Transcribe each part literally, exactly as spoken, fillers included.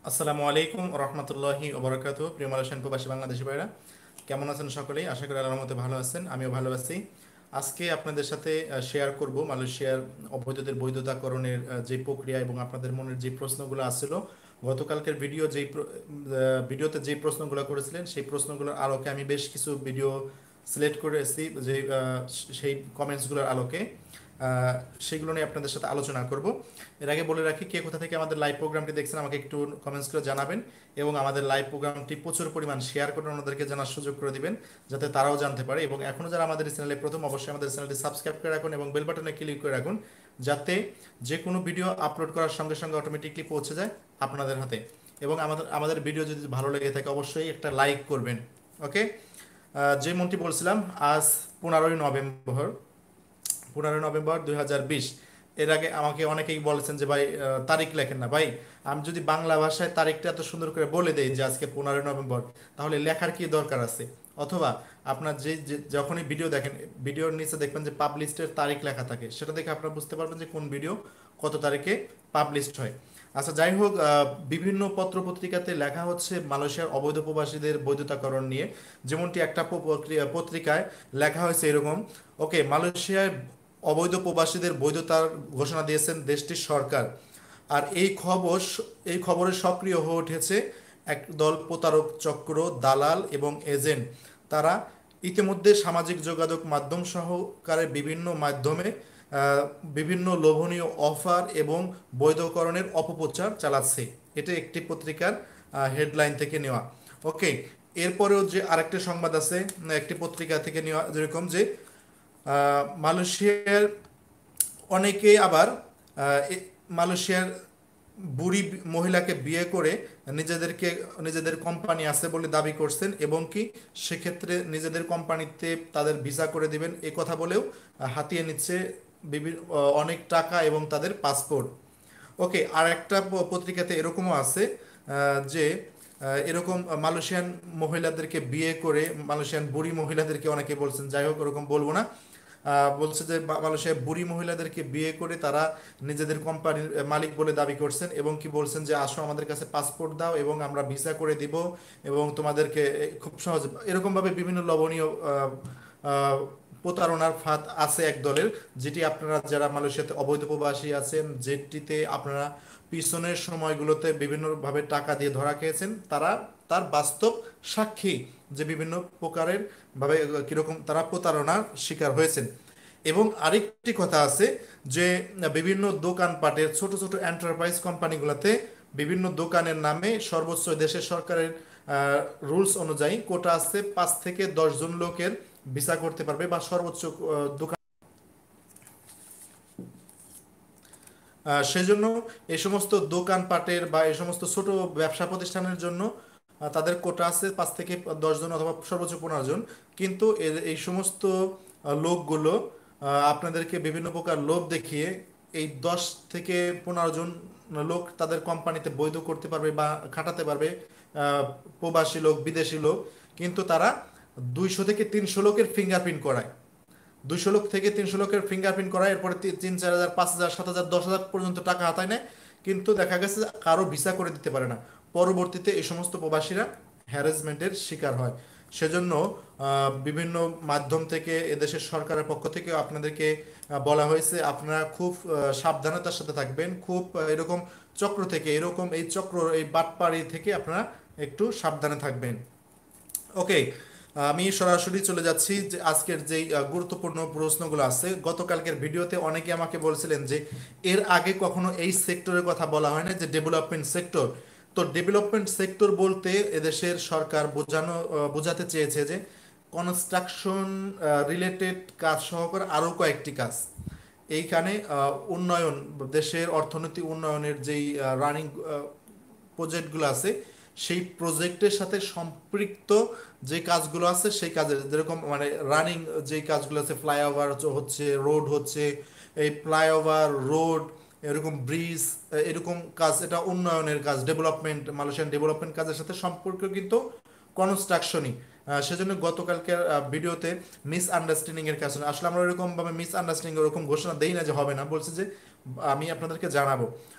আসসালামু আলাইকুম রহমতুল্লাহি ওবরাকাতু। প্রিয় মালয়েশিয়ান প্রবাসী বাংলাদেশি ভাইরা, কেমন আছেন সকলেই? আশা করি আল্লাহর রহমতে ভালো আছেন, আমিও ভালো আছি। আজকে আপনাদের সাথে শেয়ার করব মালয়েশিয়ার অবৈধদের বৈধতাকরণের আহ, যে প্রক্রিয়া এবং আপনাদের মনের যে প্রশ্নগুলো আসছিল গতকালকের ভিডিও যেই প্র- আহ, ভিডিওতে যেই প্রশ্নগুলো করেছিলেন সেই প্রশ্নগুলোর আলোকে আমি বেশ কিছু ভিডিও সিলেক্ট করেছি, যে আহ, সেই কমেন্টসগুলোর আলোকে আহ, সেগুলো নিয়ে আপনাদের সাথে আলোচনা করব। এর আগে বলে রাখি, কে কোথা থেকে আমাদের লাইভ প্রোগ্রামটি দেখছেন আমাকে একটু কমেন্টস করে জানাবেন, এবং আমাদের লাইভ প্রোগ্রামটি প্রচুর পরিমাণ শেয়ার করে ওনাদেরকে জানার সুযোগ করে দিবেন, যাতে তারাও জানতে পারে। এবং এখনও যারা আমাদের চ্যানেলে প্রথম, অবশ্যই আমাদের চ্যানেলটি সাবস্ক্রাইব করে রাখুন এবং বেল বাটনে ক্লিক করে রাখুন, যাতে যে কোনো ভিডিও আপলোড করার সঙ্গে সঙ্গে অটোমেটিকলি পৌঁছে যায় আপনাদের হাতে। এবং আমাদের আমাদের ভিডিও যদি ভালো লেগে থাকে অবশ্যই একটা লাইক করবেন। ওকে, যে মন্ত্রী বলছিলাম, আজ পনেরোই নভেম্বর পনেরোই নভেম্বর দুই হাজার বিশ। এর আগে আমাকে অনেকেই বলেছেন যে ভাই আহ, তারিখ লেখেন না। ভাই, আমি যদি বাংলা ভাষায় তারিখটা এত সুন্দর করে বলে দেই যে আজকে পনেরোই নভেম্বর, তাহলে লেখার কি দরকার আছে? অথবা আপনার যে যে- যখনই ভিডিও দেখেন, ভিডিওর নিচে দেখবেন যে পাবলিশডের তারিখ লেখা থাকে, সেটা দেখে আপনারা বুঝতে পারবেন যে কোন ভিডিও কত তারিখে পাবলিশড হয়। আচ্ছা, যাই হোক, আহ, বিভিন্ন পত্র পত্রিকাতে লেখা হচ্ছে মালয়েশিয়ার অবৈধ প্রবাসীদের বৈধতাকরণ নিয়ে। যেমনটি একটা প- পত্রিকায় লেখা হয়েছে এরকম: ওকে, মালয়েশিয়ায় অবৈধ প্রবাসীদের বৈধতার ঘোষণা দিয়েছেন দেশটির সরকার। আর এই খবর এই খবরে সক্রিয় হয়ে উঠেছে একদল প্রতারক চক্র, দালাল এবং এজেন্ট। তারা ইতিমধ্যে সামাজিক যোগাযোগ মাধ্যম সহকারে বিভিন্ন মাধ্যমে আহ, বিভিন্ন লোভনীয় অফার এবং বৈধকরণের অপপ্রচার চালাচ্ছে। এটা একটি পত্রিকার হেডলাইন থেকে নেওয়া। ওকে, এরপরেও যে আরেকটি সংবাদ আছে, উম, একটি পত্রিকা থেকে নেওয়া, যেরকম যে আহ, মালয়েশিয়ার অনেকে আবার আহ, এ- মালয়েশিয়ার বুড়ি মহিলাকে বিয়ে করে নিজেদেরকে নিজেদের কোম্পানি আছে বলে দাবি করছেন, এবং কি সেক্ষেত্রে নিজেদের কোম্পানিতে তাদের ভিসা করে দিবেন এ কথা বলেও আহ, হাতিয়ে নিচ্ছে বিভিন্ন আহ, অনেক টাকা এবং তাদের পাসপোর্ট। ওকে, আর একটা প- পত্রিকাতে এরকমও আছে আহ, যে আহ, এরকম মালয়েশিয়ান মহিলাদেরকে বিয়ে করে, মালয়েশিয়ান বুড়ি মহিলাদেরকে অনেকে বলছেন, যাই হোক ওরকম বলবো না, আহ, বলছে যে বা- মালয়েশিয়ার বুড়ি মহিলাদেরকে বিয়ে করে তারা নিজেদের কোম্পানির মালিক বলে দাবি করছেন, এবং কি বলছেন যে আসো আমাদের কাছে পাসপোর্ট দাও এবং আমরা ভিসা করে দিব, এবং তোমাদেরকে এ, খুব সহজ, এরকম ভাবে বিভিন্ন লবণীয় আহ, আহ, প্রতারণার ফাঁদ আছে এক দলের, যেটি আপনারা যারা মালয়েশিয়াতে অবৈধ প্রবাসী আছেন, যেটিতে আপনারা পিছনের সময়গুলোতে বিভিন্নভাবে টাকা দিয়ে ধরা খেয়েছেন, তারা তার বাস্তব সাক্ষী, যে বিভিন্ন প্রকারের ভাবে কিরকম তারা প্রতারণার শিকার হয়েছেন। এবং আরেকটি কথা আছে যে বিভিন্ন দোকানপাটের ছোট ছোট এন্টারপ্রাইজ কোম্পানিগুলোতে বিভিন্ন দোকানের নামে সর্বোচ্চ দেশের সরকারের রুলস অনুযায়ী কোটা আছে, পাঁচ থেকে দশ জন লোকের ভিসা করতে পারবে, বা সর্বোচ্চ আহ, দোকান। আহ, সেজন্য এই সমস্ত দোকানপাটের বা এই সমস্ত ছোট ব্যবসা প্রতিষ্ঠানের জন্য আহ, তাদের কোটা আছে পাঁচ থেকে দশ জন অথবা সর্বোচ্চ পনেরো জন। কিন্তু এ- এই সমস্ত আহ, লোকগুলো আহ, আপনাদেরকে বিভিন্ন প্রকার লোভ দেখিয়ে এই দশ থেকে পনেরো জন লোক তাদের কোম্পানিতে বৈধ করতে পারবে বা খাটাতে পারবে, আহ, প্রবাসী লোক, বিদেশি লোক। কিন্তু তারা দুইশো থেকে তিনশো লোকের ফিঙ্গারপ্রিন্ট করায়, দুইশো লোক থেকে তিনশো লোকের ফিঙ্গারপ্রিন্ট করা, এরপরে তি- তিন চার হাজার, পাঁচ হাজার, সাত হাজার, দশ হাজার পর্যন্ত টাকা হাতায় নেয়। কিন্তু দেখা গেছে যে কারো ভিসা করে দিতে পারে না। পরবর্তীতে এই সমস্ত প্রবাসীরা হ্যারাসমেন্টের শিকার হয়। সেজন্য আহ, বিভিন্ন মাধ্যম থেকে, এদেশের সরকারের পক্ষ থেকে আপনাদেরকে আহ, বলা হয়েছে আপনারা খুব আহ, সাবধানতার সাথে থাকবেন, খুব আহ, এরকম চক্র থেকে, এরকম এই চক্র, এই বাটপাড়ি থেকে আপনারা একটু সাবধানে থাকবেন। ওকে, আমি সরাসরি চলে যাচ্ছি যে আজকের যেই আহ, গুরুত্বপূর্ণ প্রশ্নগুলো আছে। গতকালকের ভিডিওতে অনেকে আমাকে বলছিলেন যে এর আগে কখনো এই সেক্টরের কথা বলা হয় না, যে ডেভেলপমেন্ট সেক্টর। তো ডেভেলপমেন্ট সেক্টর বলতে এদেশের সরকার বোঝানো আহ, বোঝাতে চেয়েছে যে কনস্ট্রাকশন রিলেটেড কাজ সহকারে আরও কয়েকটি কাজ। এইখানে আহ, উন্নয়ন, দেশের অর্থনীতি উন্নয়নের যেই রানিং প্রজেক্টগুলো আছে, সেই প্রজেক্টের সাথে সম্পৃক্ত যে কাজগুলো আছে সেই কাজের, যেরকম মানে রানিং যে কাজগুলো আছে, ফ্লাইওভার হচ্ছে, রোড হচ্ছে, এই ফ্লাইওভার, রোড, এরকম ব্রিজ, এরকম কাজ, এটা উন্নয়নের কাজ, ডেভেলপমেন্ট, মালয়েশিয়ান ডেভেলপমেন্ট কাজের সাথে সম্পর্ক কিন্তু কনস্ট্রাকশনই। সেজন্য গতকালকের আহ, ভিডিওতে মিস আন্ডারস্ট্যান্ডিং এর কারণে আসলে আমরা ওরকম ভাবে মিস আন্ডারস্ট্যান্ডিং ওরকম ঘোষণা দেই না যে হবে না, বলছে যে আমি আপনাদেরকে জানাবো।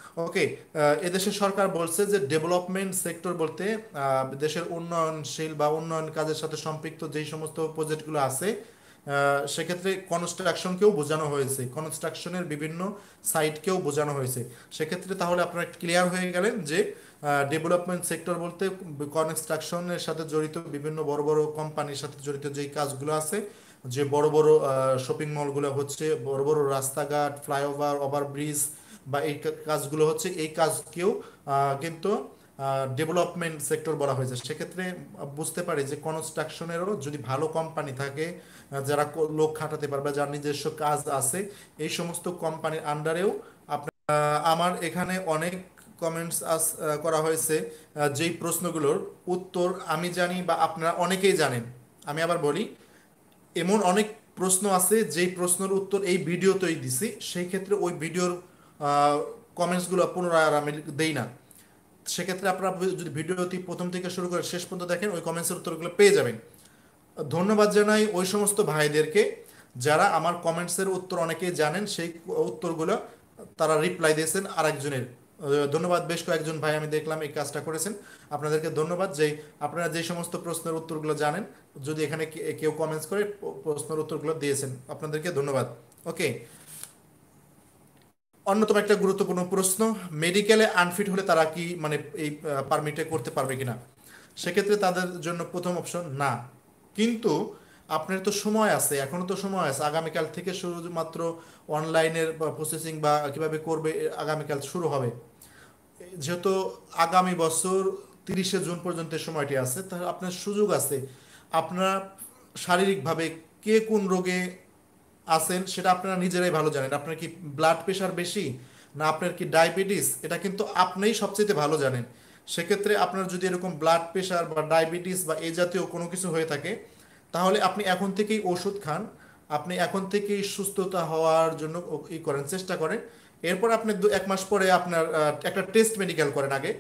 ওকে, এদেশের সরকার বলছে যে ডেভেলপমেন্ট সেক্টর বলতে আহ, দেশের উন্নয়নশীল বা উন্নয়ন কাজের সাথে সম্পৃক্ত যেই সমস্ত প্রজেক্টগুলো আছে, আহ, সেক্ষেত্রে কনস্ট্রাকশনকেও বোঝানো হয়েছে, কনস্ট্রাকশনের বিভিন্ন সাইটকেও বোঝানো হয়েছে। সেক্ষেত্রে তাহলে আপনারা ক্লিয়ার হয়ে গেলেন যে ডেভেলপমেন্ট সেক্টর বলতে কনস্ট্রাকশনের সাথে জড়িত বিভিন্ন বড় বড় কোম্পানির সাথে জড়িত যেই কাজগুলো আছে, যে বড় বড় শপিং মলগুলো হচ্ছে, বড় বড় রাস্তাঘাট, ফ্লাইওভার, ওভারব্রিজ, বা এই কা- কাজগুলো হচ্ছে, এই কাজকেও আহ, কিন্তু ডেভেলপমেন্ট সেক্টর বলা হয়েছে। সেক্ষেত্রে বুঝতে পারি যে কনস্ট্রাকশনেরও যদি ভালো কোম্পানি থাকে, আহ, যারা কো- লোক খাটাতে পারবে, যার নিজস্ব কাজ আছে, এই সমস্ত কোম্পানির আন্ডারেও আহ, আমার এখানে অনেক কমেন্টস আস আহ, করা হয়েছে, আহ, যেই প্রশ্নগুলোর উত্তর আমি জানি বা আপনারা অনেকেই জানেন। আমি আবার বলি, এমন অনেক প্রশ্ন আছে যেই প্রশ্নের উত্তর এই ভিডিওতেই দিছি, সেই ক্ষেত্রে ওই ভিডিওর কমেন্টসগুলো পুনরায় আর আমি দেই না। সেক্ষেত্রে আপনারা যদি ভিডিওটি প্রথম থেকে শুরু করে শেষ পর্যন্ত দেখেন, ওই কমেন্টসের উত্তরগুলো পেয়ে যাবেন। ধন্যবাদ জানাই ওই সমস্ত ভাইদেরকে যারা আমার কমেন্টসের উত্তর অনেকেই জানেন, সেই উত্তরগুলো তারা রিপ্লাই দিয়েছেন আরেকজনের। আহ, ধন্যবাদ, বেশ কয়েকজন ভাই আমি দেখলাম এই কাজটা করেছেন। আপনাদেরকে ধন্যবাদ যে আপনারা যে সমস্ত প্রশ্নের উত্তরগুলো জানেন, যদি এখানে কে- কেউ কমেন্টস করে প- প্রশ্নের উত্তরগুলো দিয়েছেন, আপনাদেরকে ধন্যবাদ। ওকে, অন্যতম একটা গুরুত্বপূর্ণ প্রশ্ন, মেডিকেলে আনফিট হলে তারা কি মানে এই পারমিটে করতে পারবে কিনা? সেক্ষেত্রে তাদের জন্য প্রথম অপশন না। কিন্তু আপনার তো সময় আছে, এখনো তো সময় আছে, আগামীকাল থেকে শুধুমাত্র অনলাইনের প্রসেসিং বা কিভাবে করবে এ আগামীকাল শুরু হবে। যেহেতু আগামী বছর তিরিশে জুন পর্যন্ত সময়টি আছে, তাহলে আপনার সুযোগ আছে। আপনারা শারীরিকভাবে কে কোন রোগে আছেন সেটা আপনারা নিজেরাই ভালো জানেন। আপনার কি ব্লাড প্রেশার বেশি, না আপনার কি ডায়াবেটিস, এটা কিন্তু আপনিই সবচেয়ে ভালো জানেন। সেক্ষেত্রে আপনার যদি এরকম ব্লাড প্রেশার বা ডায়াবেটিস বা এই জাতীয় কোনো কিছু হয়ে থাকে, তাহলে আপনি এখন থেকেই ওষুধ খান, আপনি এখন থেকেই সুস্থতা হওয়ার জন্য ও- ই করেন, চেষ্টা করেন। এরপর আপনি দু এক মাস পরে আপনার আহ, একটা টেস্ট মেডিকেল করেন আগে।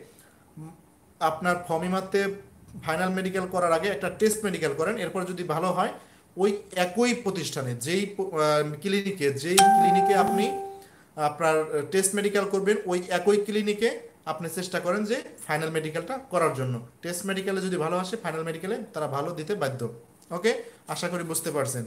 আপনার ফমিমাতে ফাইনাল মেডিকেল করার আগে একটা টেস্ট মেডিকেল করেন, এরপর যদি ভালো হয় ওই একই প্রতিষ্ঠানে যেই ক্লিনিকে যেই ক্লিনিকে আপনি আপনার টেস্ট মেডিকেল করবেন, ওই একই ক্লিনিকে আপনি চেষ্টা করেন যে ফাইনাল মেডিকেলটা করার জন্য। টেস্ট মেডিকেলে যদি ভালো আসে, ফাইনাল মেডিকেলে তারা ভালো দিতে বাধ্য। ওকে, আশা করি বুঝতে পারছেন।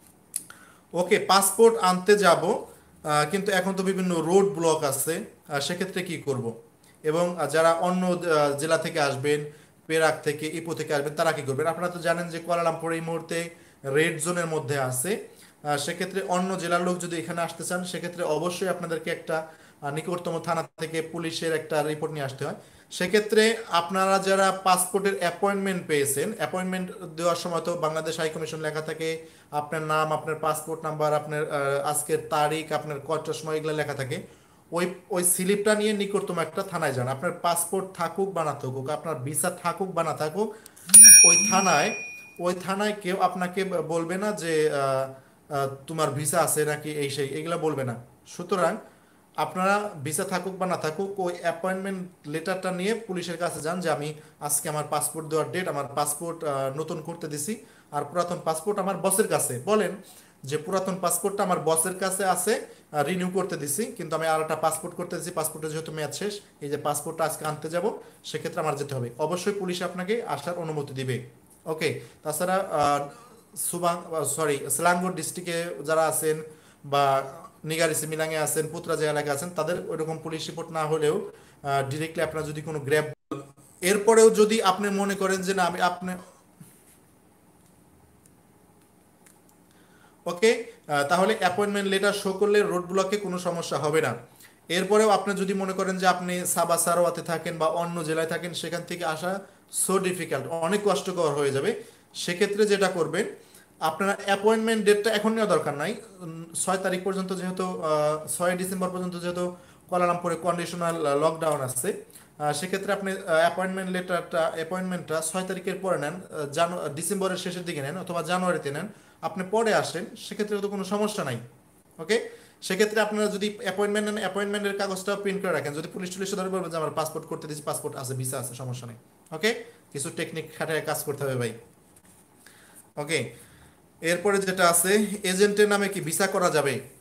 ওকে, পাসপোর্ট আনতে যাব, আহ, কিন্তু এখন তো বিভিন্ন রোড ব্লক আছে, আহ, সেক্ষেত্রে কি করব? এবং আহ, যারা অন্য আহ, জেলা থেকে আসবেন, পেরাক থেকে, ইপো থেকে আসবেন, তারা কি করবেন? আপনারা তো জানেন যে কুয়ালালামপুর এই মুহূর্তে রেড জোনের মধ্যে আছে। আহ, সেক্ষেত্রে অন্য জেলার লোক যদি এখানে আসতে চান, সেক্ষেত্রে অবশ্যই আপনাদেরকে একটা আহ, নিকটতম থানা থেকে পুলিশের একটা রিপোর্ট নিয়ে আসতে হয়। সেক্ষেত্রে আপনারা যারা পাসপোর্টের অ্যাপয়েন্টমেন্ট পেয়েছেন, অ্যাপয়েন্টমেন্ট দেওয়ার সময় তো বাংলাদেশ হাই কমিশন লেখা থাকে, আপনার নাম, আপনার পাসপোর্ট নাম্বার, আপনার আহ, আজকের তারিখ, আপনার কয়টার সময়, এগুলো লেখা থাকে। ওই ওই স্লিপটা নিয়ে নিকটতম একটা থানায় যান। আপনার পাসপোর্ট থাকুক বা না থাকুক, আপনার ভিসা থাকুক বা না থাকুক, ওই থানায় ওই থানায় কেউ আপনাকে বলবে না যে আহ, আহ, তোমার ভিসা আছে নাকি এই সেই, এগুলা বলবে না। সুতরাং আপনারা ভিসা থাকুক বা না থাকুক, ওই অ্যাপয়েন্টমেন্ট লেটারটা নিয়ে পুলিশের কাছে যান যে আমি আজকে আমার পাসপোর্ট দেওয়ার ডেট, আমার পাসপোর্ট নতুন করতে দিছি, আর পুরাতন পাসপোর্ট আমার বসের কাছে। বলেন যে পুরাতন পাসপোর্টটা আমার বসের কাছে আছে, রিনিউ করতে দিছি, কিন্তু আমি আর একটা পাসপোর্ট করতে দিছি, পাসপোর্টে যেহেতু মেয়াদ শেষ, এই যে পাসপোর্টটা আজকে আনতে যাব, সেক্ষেত্রে আমার যেতে হবে। অবশ্যই পুলিশ আপনাকে আসার অনুমতি দিবে। ওকে, তাছাড়া আহ, সুবাং সরি সিলাঙ্গর ডিস্ট্রিক্টে যারা আছেন, বা নিগারিসি মিলাঙ্গে আছেন, পুত্রাজয়া এলাকায় আছেন, তাদের ওইরকম পুলিশ রিপোর্ট না হলেও ডিরেক্টলি আপনার যদি কোনো গ্র্যাব, এরপরেও যদি আপনি মনে করেন যে না আমি আপনি, ওকে, তাহলে অ্যাপয়েন্টমেন্ট লেটার শো করলে রোড ব্লকে কোনো সমস্যা হবে না। এরপরেও আপনি যদি মনে করেন যে আপনি সাবা সারোয়াতে থাকেন বা অন্য জেলায় থাকেন, সেখান থেকে আসা সো ডিফিকাল্ট, অনেক কষ্টকর হয়ে যাবে, সেক্ষেত্রে যেটা করবেন, আপনারা অ্যাপয়েন্টমেন্ট ডেটটা এখন নেওয়া দরকার নাই। উম, ছয় তারিখ পর্যন্ত যেহেতু, আহ, ছয় ডিসেম্বর পর্যন্ত যেহেতু কুয়ালালামপুরে কন্ডিশনাল লকডাউন আসছে, আহ, সেক্ষেত্রে আপনি অ্যাপয়েন্টমেন্ট লেটারটা অ্যাপয়েন্টমেন্টটা ছয় তারিখের পরে নেন, জানু ডিসেম্বরের শেষের দিকে নেন অথবা জানুয়ারিতে নেন, আপনি পরে আসেন, সেক্ষেত্রে তো কোনো সমস্যা নাই। ওকে, সেক্ষেত্রে আপনারা যদি অ্যাপয়েন্টমেন্ট নেন, অ্যাপয়েন্টমেন্টের কাগজটা প্রিন্ট করে রাখেন, যদি পুলিশ টুলিশ ধরে বলবেন যে আমার পাসপোর্ট করতে দিচ্ছি, পাসপোর্ট আছে, ভিসা আছে, সমস্যা নেই। ওকে, কিছু টেকনিক খাটায় কাজ করতে হবে ভাই। ওকে, এরপরে যেটা আছে, এজেন্টের নামে কি ভিসা করা যাবে?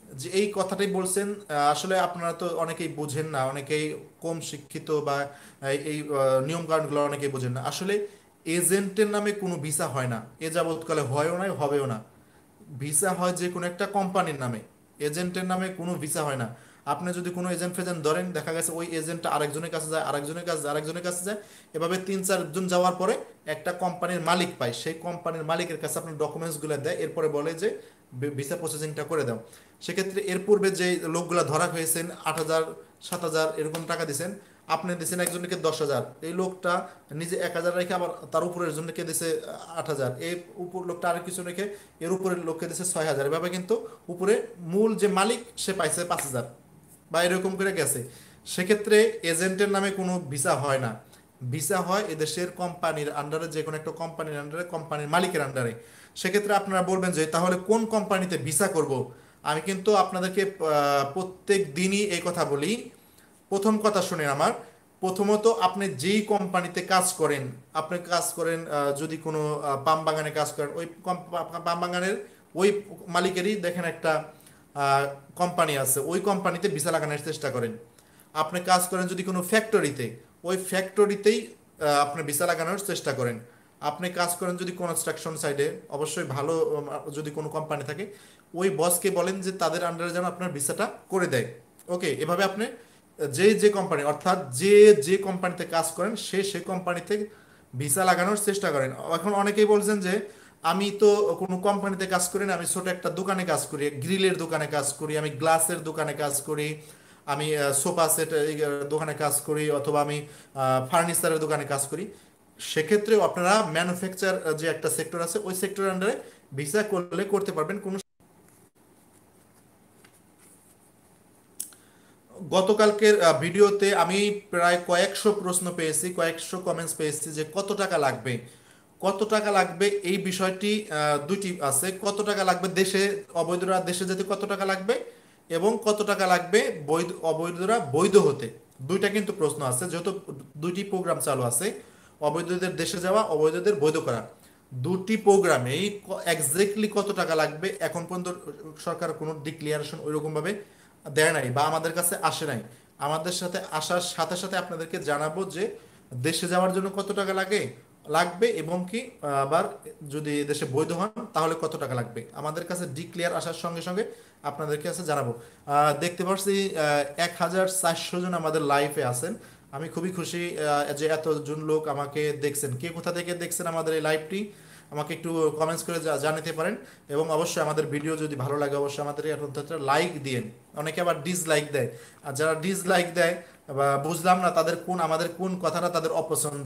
যে এই কথাটাই বলছেন। আহ, আসলে আপনারা তো অনেকেই বোঝেন না, অনেকেই কম শিক্ষিত বা এই এই, আহ, নিয়ম কানুনগুলো অনেকেই বোঝেন না। আসলে এজেন্টের নামে কোনো ভিসা হয় না, এ যাবৎকালে হয়ও না, হবেও না। ভিসা হয় যে কোনো একটা কোম্পানির নামে, এজেন্টের নামে কোনো ভিসা হয় না। আপনি যদি কোনো এজেন্ট ফেজেন্ট ধরেন, দেখা গেছে ওই এজেন্টটা আরেকজনের কাছে যায়, আরেকজনের কাছে যায়, আরেকজনের কাছে যায়, এভাবে তিন চারজন যাওয়ার পরে একটা কোম্পানির মালিক পায়, সেই কোম্পানির মালিকের কাছে আপনার ডকুমেন্টসগুলো দেয়, এরপরে বলে যে ভিসা প্রসেসিংটা করে দাও। সেক্ষেত্রে এর পূর্বে যে লোকগুলা ধরা হয়েছেন, আট হাজার, সাত হাজার এরকম টাকা দিয়েছেন, আপনি দিয়েছেন একজনকে দশ হাজার, এই লোকটা নিজে এক হাজার রেখে আবার তার উপরের জনকে দিয়েছে আট হাজার, এই উপর লোকটা আরেক কিছু রেখে এর উপরের লোককে দিয়েছে ছয় হাজার, এভাবে কিন্তু উপরে মূল যে মালিক সে পাইছে পাঁচ হাজার, বা এরকম করে গেছে। সেক্ষেত্রে এজেন্টের নামে কোনো ভিসা হয় না। ভিসা হয় এদেশের কোম্পানির আন্ডারে, যে কোনো একটা কোম্পানির আন্ডারে, কোম্পানির মালিকের আন্ডারে। সেক্ষেত্রে আপনারা বলবেন যে তাহলে কোন কোম্পানিতে ভিসা করব। আমি কিন্তু আপনাদেরকে আহ, প্রত্যেক দিনই এই কথা বলি। প্রথম কথা শুনে আমার, প্রথমত আপনি যেই কোম্পানিতে কাজ করেন, আপনি কাজ করেন আহ, যদি কোনো আহ, পাম বাগানে কাজ করেন, ওই কম- পা- পাম বাগানের ওই মালিকেরই দেখেন একটা কোম্পানি আছে, ওই কোম্পানিতে ভিসা লাগানোর চেষ্টা করেন। আপনি কাজ করেন যদি কোনো ফ্যাক্টরিতে, ওই ফ্যাক্টরিতেই আপনি ভিসা লাগানোর চেষ্টা করেন। আপনি কাজ করেন যদি কনস্ট্রাকশন সাইডে, অবশ্যই ভালো উম, যদি কোনো কোম্পানি থাকে, ওই বসকে বলেন যে তাদের আন্ডারে যেন আপনার ভিসাটা করে দেয়। ওকে, এভাবে আপনি যে যে কোম্পানি, অর্থাৎ যে যে কোম্পানিতে কাজ করেন সে সে কোম্পানিতে ভিসা লাগানোর চেষ্টা করেন। এখন অনেকেই বলছেন যে আমি তো কোনো কোম্পানিতে কাজ করি না, আমি ছোট একটা দোকানে কাজ করি, গ্রিলের দোকানে কাজ করি, আমি গ্লাসের দোকানে কাজ করি, আমি সোফা সেট দোকানে কাজ করি, অথবা আমি ফার্নিচারের দোকানে কাজ করি। সেক্ষেত্রেও আপনারা ম্যানুফ্যাকচার যে একটা সেক্টর আছে, ওই সেক্টরের আন্ডারে ভিসা করলে করতে পারবেন কোনো। গতকালকের আহ, ভিডিওতে আমি প্রায় কয়েকশো প্রশ্ন পেয়েছি, কয়েকশো কমেন্টস পেয়েছি যে কত টাকা লাগবে, কত টাকা লাগবে। এই বিষয়টি আহ, দুটি আছে, কত টাকা লাগবে দেশে, অবৈধরা দেশে যেতে কত টাকা লাগবে, এবং কত টাকা লাগবে বৈধ অবৈধরা বৈধ হতে। দুইটা কিন্তু প্রশ্ন আছে, যেহেতু দুইটি প্রোগ্রাম চালু আছে, অবৈধদের দেশে যাওয়া, অবৈধদের বৈধ করা। দুটি প্রোগ্রামেই এক্স্যাক্টলি কত টাকা লাগবে এখন পর্যন্ত সরকার কোনো ডিক্লিয়ারেশন ওইরকম ভাবে দেয় নাই, বা আমাদের কাছে আসে নাই। আমাদের সাথে আসার সাথে সাথে আপনাদেরকে জানাবো যে দেশে যাওয়ার জন্য কত টাকা লাগে লাগবে, এবং কি আহ, আবার যদি দেশে বৈধ হন তাহলে কত টাকা লাগবে, আমাদের কাছে ডিক্লিয়ার আসার সঙ্গে সঙ্গে আপনাদের কাছে জানাবো। আহ, দেখতে পাচ্ছি এক হাজার চারশো জন আমাদের লাইভে আছেন। আমি খুবই খুশি আহ, যে এতজন লোক আমাকে দেখছেন। কে কোথা থেকে দেখছেন আমাদের এই লাইভটি আমাকে একটু কমেন্টস করে জা- জানাতে পারেন। এবং অবশ্যই আমাদের ভিডিও যদি ভালো লাগে অবশ্যই আমাদের এখন লাইক দিয়েন। অনেকে আবার ডিসলাইক দেয়, আর যারা ডিসলাইক দেয় বা বুঝলাম না তাদের কোন, আমাদের কোন কথাটা তাদের অপছন্দ,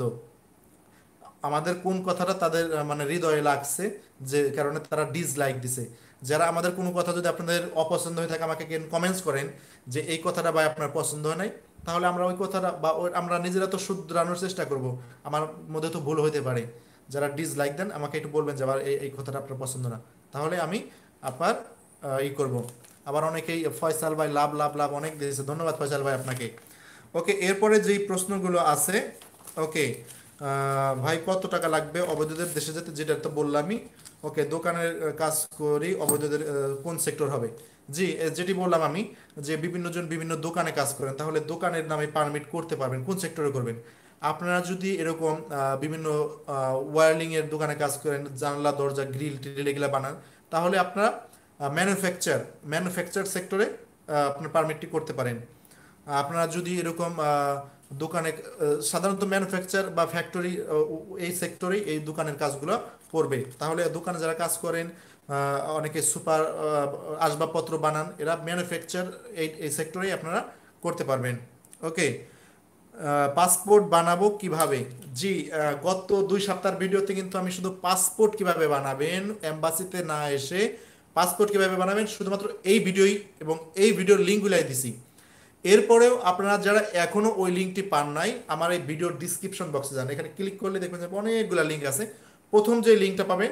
আমাদের কোন কথাটা তাদের আহ, মানে হৃদয়ে লাগছে, যে কারণে তারা ডিসলাইক দিছে। যারা আমাদের কোনো কথা যদি আপনাদের অপছন্দ হয়ে থাকে আমাকে কমেন্টস করেন যে এই কথাটা বা আপনার পছন্দ হয় নাই, তাহলে আমরা ওই কথাটা বা ওই- আমরা নিজেরা তো শুধরানোর চেষ্টা করব। আমার মধ্যে তো ভুল হতে পারে। যারা ডিসলাইক দেন আমাকে একটু বলবেন যে আবার এই এই কথাটা আপনার পছন্দ না, তাহলে আমি আপনার আহ, ই করব। আবার অনেকেই ফয়সাল ভাই লাভ লাভ লাভ অনেক দিয়েছে, ধন্যবাদ ফয়সাল ভাই আপনাকে। ওকে, এরপরে যেই প্রশ্নগুলো আছে, ওকে, ভাই কত টাকা লাগবে অবৈধদের দেশে যেতে, যেটা তো বললামই। ওকে, দোকানের আহ, কাজ করি, অবৈধদের আহ, কোন সেক্টর হবে। জি, এ, যেটি বললাম আমি, যে বিভিন্ন জন বিভিন্ন দোকানে কাজ করেন, তাহলে দোকানের নামে পারমিট করতে পারবেন, কোন সেক্টরে করবেন। আপনারা যদি এরকম আহ, বিভিন্ন ওয়ারলিং এর দোকানে কাজ করেন, জানলা দরজা গ্রিল টিল এগুলা বানান, তাহলে আপনারা ম্যানুফ্যাকচার ম্যানুফ্যাকচার সেক্টরে আপনার পারমিটটি করতে পারেন। আপনারা যদি এরকম আহ, দোকানে আহ, সাধারণত ম্যানুফ্যাকচার বা ফ্যাক্টরি এই সেক্টরে এই দোকানের কাজগুলো করবে, তাহলে দোকানে যারা কাজ করেন আহ, অনেকে সুপার আসবাবপত্র বানান, এরা ম্যানুফ্যাকচার এই এই সেক্টরেই আপনারা করতে পারবেন। ওকে, পাসপোর্ট বানাবো কিভাবে। জি, আহ, গত দুই সপ্তাহের ভিডিওতে কিন্তু আমি শুধু পাসপোর্ট কিভাবে বানাবেন এম্বাসিতে না এসে, পাসপোর্ট কিভাবে বানাবেন শুধুমাত্র এই ভিডিওই এবং এই ভিডিওর লিঙ্কগুলাই দিছি। এরপরেও আপনারা যারা এখনো ওই লিঙ্কটি পান নাই, আমার এই ভিডিওর ডিসক্রিপশন বক্সে যান, এখানে ক্লিক করলে দেখবেন যে অনেকগুলো লিঙ্ক আছে। প্রথম যে লিঙ্কটা পাবেন,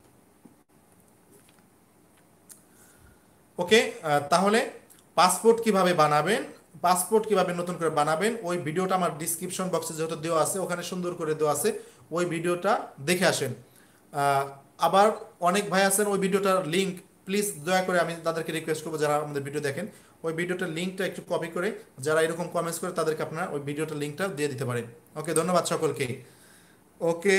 ওকে, তাহলে পাসপোর্ট কিভাবে বানাবেন, পাসপোর্ট কিভাবে নতুন করে বানাবেন ওই ভিডিওটা আমার ডিসক্রিপশন বক্সে যেহেতু দেওয়া আছে, ওখানে সুন্দর করে দেওয়া আছে, ওই ভিডিওটা দেখে আসেন। আহ, আবার অনেক ভাই আছেন ওই ভিডিওটার লিঙ্ক প্লিজ দয়া করে আমি তাদেরকে রিকোয়েস্ট করবো যারা আমাদের ভিডিও দেখেন, ওই ভিডিওটার লিঙ্কটা একটু কপি করে যারা এরকম কমেন্টস করে তাদেরকে আপনারা ওই ভিডিওটার লিঙ্কটা দিয়ে দিতে পারেন। ওকে, ধন্যবাদ সকলকে। ওকে,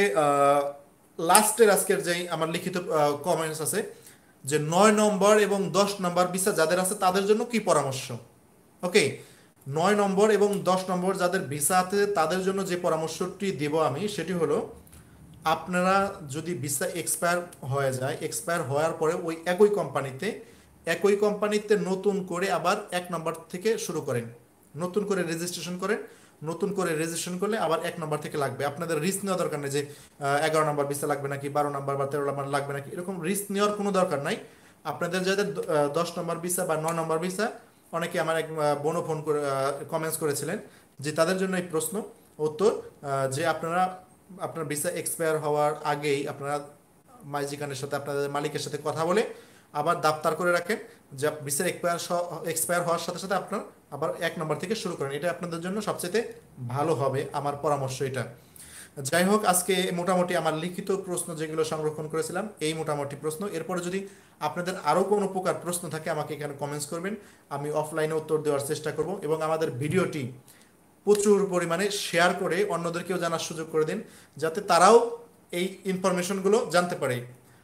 লাস্টের আজকের যেই আমার লিখিত কমেন্টস আছে যে নয় নম্বর এবং দশ নম্বর ভিসা যাদের আছে তাদের জন্য কি পরামর্শ। ওকে, নয় নম্বর এবং দশ নম্বর যাদের ভিসা আছে তাদের জন্য যে পরামর্শটি দেব আমি সেটি হলো, আপনারা যদি ভিসা এক্সপায়ার হয়ে যায়, এক্সপায়ার হওয়ার পরে ওই একই কোম্পানিতে একই কোম্পানিতে নতুন করে আবার এক নম্বর থেকে শুরু করেন, নতুন করে রেজিস্ট্রেশন করেন। নতুন করে রেজিস্ট্রেশন করলে আবার এক নম্বর থেকে লাগবে। আপনাদের রিস্ক নেওয়া দরকার নেই যে এগারো নম্বর ভিসা লাগবে নাকি, বারো নম্বর বা তেরো নম্বর লাগবে নাকি, এরকম রিস্ক নেওয়ার কোনো দরকার নাই। আপনাদের যাদের আহ, দশ নম্বর ভিসা বা নয় নম্বর ভিসা, অনেকে আমার এক আহ, বোনও ফোন করে কমেন্টস করেছিলেন যে তাদের জন্য এই প্রশ্ন উত্তর, আহ, যে আপনারা আপনার ভিসা এক্সপায়ার হওয়ার আগেই আপনারা মাইজিকানের সাথে আপনাদের মালিকের সাথে কথা বলে আবার দাপ্তার করে রাখেন যে ভিসা এক্সপায়ার এক্সপায়ার হওয়ার সাথে সাথে আপনার আবার এক নম্বর থেকে শুরু করেন। এটা আপনাদের জন্য সবচেয়ে ভালো হবে, আমার পরামর্শ এটা। যাই হোক, আজকে মোটামুটি আমার লিখিত প্রশ্ন যেগুলো সংরক্ষণ করেছিলাম এই মোটামুটি প্রশ্ন। এরপরে যদি আপনাদের আরও কোনো প্রকার প্রশ্ন থাকে আমাকে এখানে কমেন্টস করবেন, আমি অফলাইনে উত্তর দেওয়ার চেষ্টা করব। এবং আমাদের ভিডিওটি প্রচুর পরিমাণে শেয়ার করে অন্যদেরকেও জানার সুযোগ করে দিন, যাতে তারাও এই ইনফরমেশনগুলো জানতে পারে।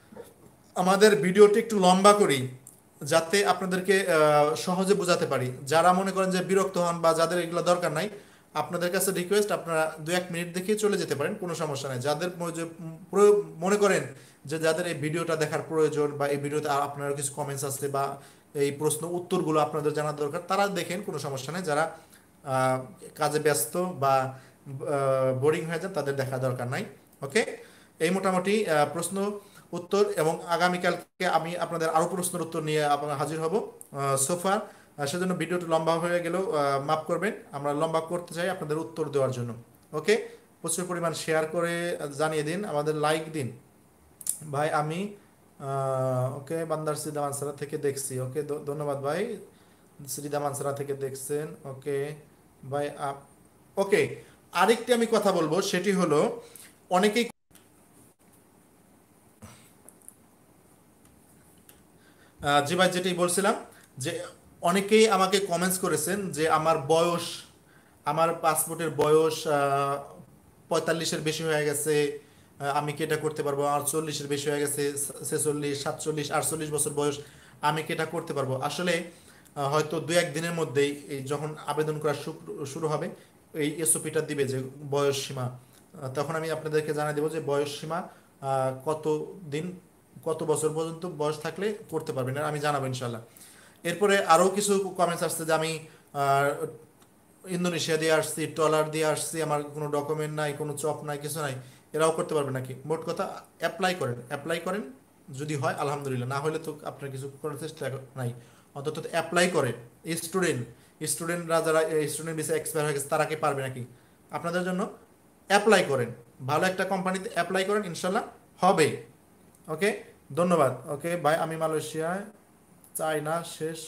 আমাদের ভিডিওটি একটু লম্বা করি যাতে আপনাদেরকে আহ, সহজে বোঝাতে পারি। যারা মনে করেন যে বিরক্ত হন বা যাদের এগুলো দরকার নাই, আপনাদের কাছে রিকোয়েস্ট আপনারা দু এক মিনিট দেখে চলে যেতে পারেন, কোনো সমস্যা নেই। যাদের ম- যে প্রয়োগ- মনে করেন যে যাদের এই ভিডিওটা দেখার প্রয়োজন বা এই ভিডিওতে আপনার কিছু কমেন্টস আছে বা এই প্রশ্ন উত্তরগুলো আপনাদের জানার দরকার, তারা দেখেন, কোনো সমস্যা নেই। যারা আহ, কাজে ব্যস্ত বা বোরিং হয়ে যান তাদের দেখা দরকার নাই। ওকে, এই মোটামুটি আহ, প্রশ্ন উত্তর, এবং আগামীকালকে আমি আপনাদের আরও প্রশ্নের উত্তর নিয়ে আপনার হাজির হব সোফা। সেজন্য ভিডিওটি লম্বা হয়ে গেলেও আহ, মাফ করবেন, আমরা লম্বা করতে চাই আপনাদের উত্তর দেওয়ার জন্য। ওকে, প্রচুর পরিমাণ শেয়ার করে জানিয়ে দিন, আমাদের লাইক দিন। ভাই আমি ওকে বান্দার সিদা মানসারা থেকে দেখছি। ওকে, ধন্যবাদ ভাই, শ্রীদা মানসারা থেকে দেখছেন। ওকে ভাই, ওকে, আরেকটি আমি কথা বলবো সেটি হলো, অনেকেই আহ, জি ভাই, যেটাই বলছিলাম যে অনেকেই আমাকে কমেন্টস করেছেন যে আমার বয়স, আমার পাসপোর্টের বয়স আহ, পঁয়তাল্লিশের বেশি হয়ে গেছে, আহ, আমি কি এটা করতে পারবো? আমার চল্লিশের বেশি হয়ে গেছে, ছেচল্লিশ, সাতচল্লিশ, আটচল্লিশ বছর বয়স, আমি কি এটা করতে পারবো? আসলে আহ, হয়তো দু এক দিনের মধ্যেই এই যখন আবেদন করা শুরু শুরু হবে, এই এসওপিটা দিবে যে বয়স সীমা, আহ, তখন আমি আপনাদেরকে জানিয়ে দেবো যে বয়স সীমা আহ, কত দিন, কত বছর পর্যন্ত বয়স থাকলে করতে পারবেন, আর আমি জানাবো ইনশাল্লাহ। এরপরে আরও কিছু কমেন্টস আসছে যে আমি আহ, ইন্দোনেশিয়া দিয়ে আসছি, ট্রলার দিয়ে আসছি, আমার কোনো ডকুমেন্ট নাই, কোনো চপ নাই, কিছু নাই, এরাও করতে পারবে নাকি? মোট কথা, অ্যাপ্লাই করেন, অ্যাপ্লাই করেন, যদি হয় আলহামদুলিল্লাহ, না হলে তো আপনার কিছু করার চেষ্টা নাই। অন্তত অ্যাপ্লাই করেন। স্টুডেন্ট স্টুডেন্টরা যারা স্টুডেন্ট ভিসা এক্সপায়ার হয়ে গেছে তারা কি পারবে নাকি? আপনাদের জন্য অ্যাপ্লাই করেন, ভালো একটা কোম্পানিতে অ্যাপ্লাই করেন, ইনশাল্লাহ হবে। ওকে, ধন্যবাদ। ওকে ভাই, আমি মালয়েশিয়ায় চাই না শেষ,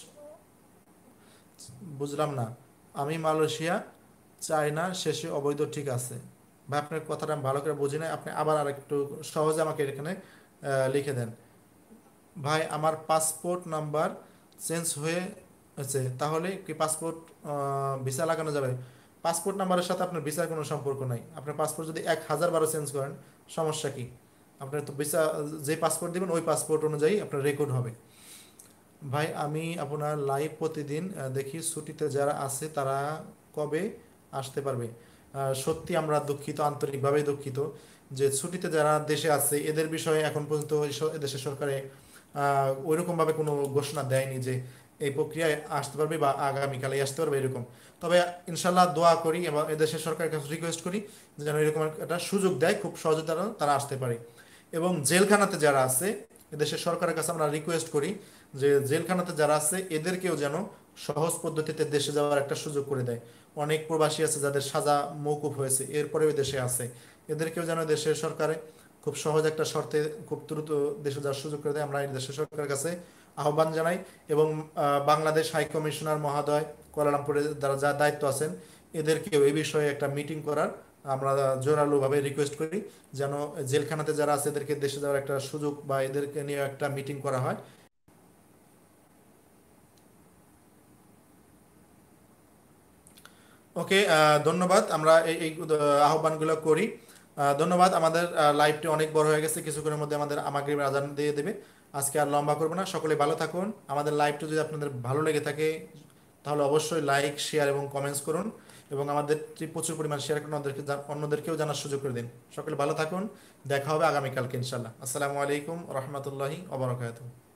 বুঝলাম না। আমি মালয়েশিয়া চাই না শেষে অবৈধ, ঠিক আছে ভাই, আপনার কথাটা আমি ভালো করে বুঝি না, আপনি আবার আর একটু সহজে আমাকে এখানে আহ, লিখে দেন। ভাই আমার পাসপোর্ট নাম্বার চেঞ্জ হয়ে আছে, তাহলে কি পাসপোর্ট ভিসা লাগানো যাবে? পাসপোর্ট নাম্বারের সাথে আপনার ভিসার কোনো সম্পর্ক নাই। আপনার পাসপোর্ট যদি এক হাজার বারো চেঞ্জ করেন, সমস্যা কি? আপনার তো ভিসা, যে পাসপোর্ট দিবেন ওই পাসপোর্ট অনুযায়ী আপনার রেকর্ড হবে। ভাই আমি আপনার লাইভ প্রতিদিন আহ, দেখি, ছুটিতে যারা আছে তারা কবে আসতে পারবে? আহ, সত্যি আমরা দুঃখিত, আন্তরিকভাবে দুঃখিত যে ছুটিতে যারা দেশে আছে এদের বিষয়ে এখন পর্যন্ত এই স- দেশের সরকারে আহ, ওইরকমভাবে কোনো ঘোষণা দেয়নি যে এই প্রক্রিয়ায় আসতে পারবে বা আগামীকালে আসতে পারবে এরকম। তবে ইনশাল্লাহ দোয়া করি এবং এদেশের সরকারের কাছে রিকোয়েস্ট করি যে যেন এরকম একটা সুযোগ দেয়, খুব সহজে তারা তারা আসতে পারে। এবং জেলখানাতে যারা আছে, এদেশের সরকারের কাছে আমরা রিকোয়েস্ট করি যে জেলখানাতে যারা আছে এদেরকেও যেন সহজ পদ্ধতিতে দেশে যাওয়ার একটা সুযোগ করে দেয়। অনেক প্রবাসী আছে যাদের সাজা মওকুফ হয়েছে এরপরেও দেশে আছে, এদেরকেও যেন দেশের সরকারে খুব সহজ একটা শর্তে খুব দ্রুত দেশে যাওয়ার সুযোগ করে দেয়, আমরা এই দেশের সরকারের কাছে আহ্বান জানাই। এবং আহ, বাংলাদেশ হাই কমিশনার মহোদয় কুয়ালালামপুরে যারা যা দায়িত্ব আছেন এদেরকেও এই বিষয়ে একটা মিটিং করার আমরা জোরালোভাবে রিকোয়েস্ট করি, যেন জেলখানাতে যারা আছে এদেরকে দেশে যাওয়ার একটা সুযোগ বা এদেরকে নিয়ে একটা মিটিং করা হয়। ওকে, আহ, ধন্যবাদ। আমরা এই এই আহ, আহ্বানগুলো করি। আহ, ধন্যবাদ। আমাদের লাইভটি অনেক বড় হয়ে গেছে, কিছুক্ষণের মধ্যে আমাদের মাগরিবের আজান দিয়ে দেবে। আজকে আর লম্বা করবো না, সকলে ভালো থাকুন। আমাদের লাইভটি যদি আপনাদের ভালো লেগে থাকে তাহলে অবশ্যই লাইক, শেয়ার এবং কমেন্টস করুন, এবং আমাদের প্রচুর পরিমাণ শেয়ার করুন, অন্যদেরকে জা- অন্যদেরকেও জানার সুযোগ করে দিন। সকলে ভালো থাকুন, দেখা হবে আগামীকালকে ইনশাল্লাহ। আসসালামু আলাইকুম রহমতুল্লাহি ওবরাকাতুহু।